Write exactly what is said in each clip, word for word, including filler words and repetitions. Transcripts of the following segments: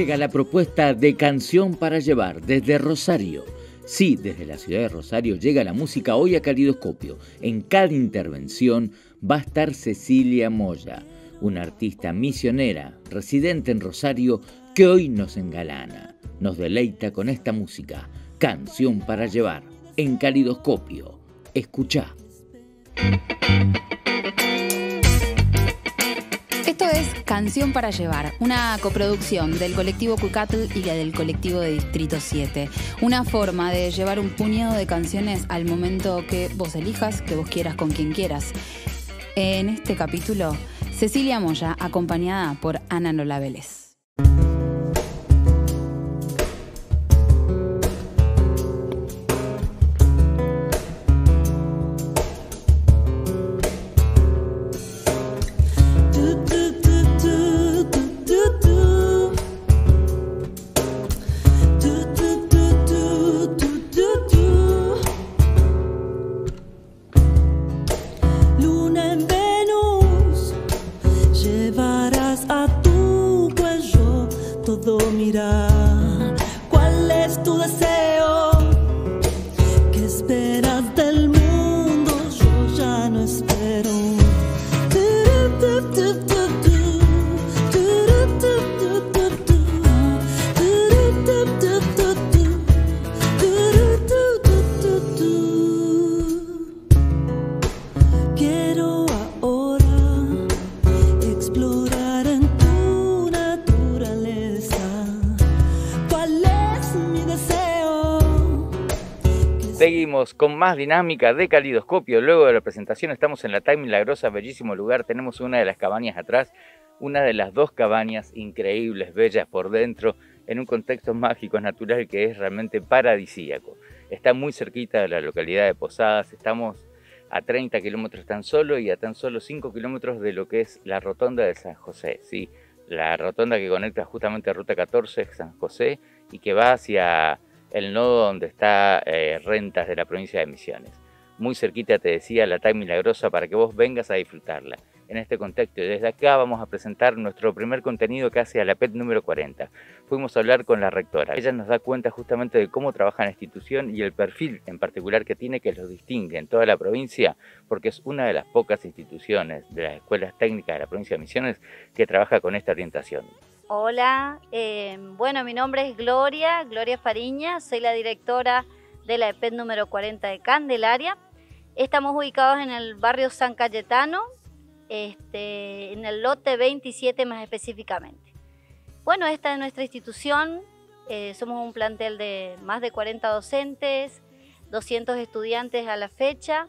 llega la propuesta de Canción para Llevar desde Rosario. Sí, desde la ciudad de Rosario llega la música hoy a Calidoscopio. En cada intervención va a estar Cecilia Moya, una artista misionera, residente en Rosario, que hoy nos engalana, nos deleita con esta música. Canción para Llevar en Calidoscopio. Escuchá. Esto es Canción para Llevar, una coproducción del colectivo Cucatl y del colectivo de Distrito siete. Una forma de llevar un puñado de canciones al momento que vos elijas, que vos quieras, con quien quieras. En este capítulo, Cecilia Moya, acompañada por Ana Lola Vélez. Seguimos con más dinámica de Calidoscopio. Luego de la presentación estamos en la Tay Milagrosa, bellísimo lugar. Tenemos una de las cabañas atrás, una de las dos cabañas increíbles, bellas por dentro, en un contexto mágico, natural, que es realmente paradisíaco. Está muy cerquita de la localidad de Posadas, estamos a treinta kilómetros tan solo y a tan solo cinco kilómetros de lo que es la rotonda de San José, ¿sí? La rotonda que conecta justamente Ruta catorce, San José, y que va hacia el nodo donde está eh, Rentas de la provincia de Misiones. Muy cerquita, te decía, la Tay Milagrosa, para que vos vengas a disfrutarla. En este contexto, y desde acá vamos a presentar nuestro primer contenido casi a la P E T número cuarenta. Fuimos a hablar con la rectora. Ella nos da cuenta justamente de cómo trabaja la institución y el perfil en particular que tiene, que los distingue en toda la provincia, porque es una de las pocas instituciones de las escuelas técnicas de la provincia de Misiones que trabaja con esta orientación. Hola, eh, bueno, mi nombre es Gloria, Gloria Fariña, soy la directora de la E P E T número cuarenta de Candelaria. Estamos ubicados en el barrio San Cayetano, este, en el lote veintisiete más específicamente. Bueno, esta es nuestra institución, eh, somos un plantel de más de cuarenta docentes, doscientos estudiantes a la fecha,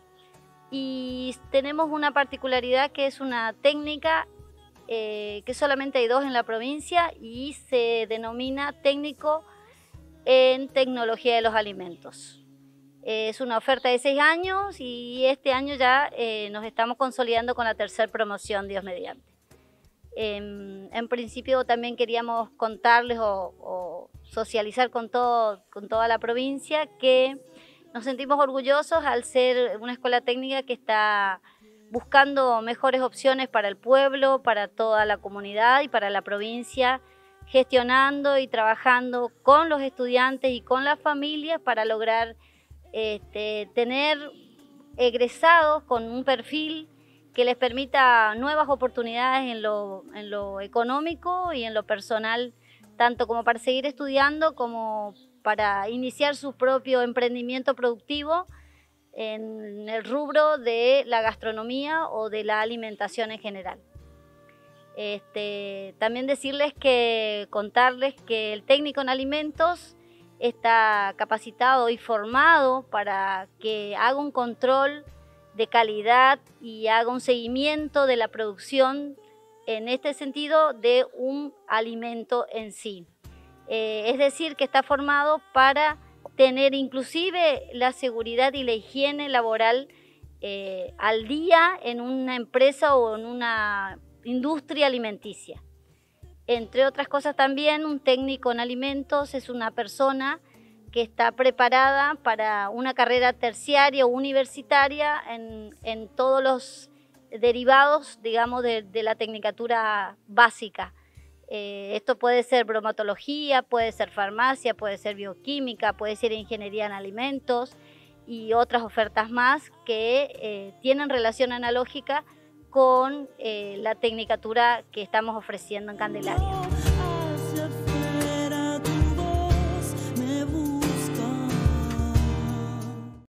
y tenemos una particularidad que es una técnica Eh, que solamente hay dos en la provincia y se denomina técnico en tecnología de los alimentos. Eh, es una oferta de seis años y este año ya eh, nos estamos consolidando con la tercera promoción, Dios mediante. Eh, en principio también queríamos contarles o, o socializar con, todo, con toda la provincia que nos sentimos orgullosos al ser una escuela técnica que está buscando mejores opciones para el pueblo, para toda la comunidad y para la provincia, gestionando y trabajando con los estudiantes y con las familias para lograr este, tener egresados con un perfil que les permita nuevas oportunidades en lo, en lo económico y en lo personal, tanto como para seguir estudiando como para iniciar su propio emprendimiento productivo en el rubro de la gastronomía o de la alimentación en general. Este, también decirles que, contarles que el técnico en alimentos está capacitado y formado para que haga un control de calidad y haga un seguimiento de la producción, en este sentido, de un alimento en sí. Eh, es decir, que está formado para tener inclusive la seguridad y la higiene laboral eh, al día en una empresa o en una industria alimenticia. Entre otras cosas también, un técnico en alimentos es una persona que está preparada para una carrera terciaria o universitaria en, en todos los derivados, digamos, de, de la tecnicatura básica. Eh, esto puede ser bromatología, puede ser farmacia, puede ser bioquímica, puede ser ingeniería en alimentos y otras ofertas más que eh, tienen relación analógica con eh, la tecnicatura que estamos ofreciendo en Candelaria.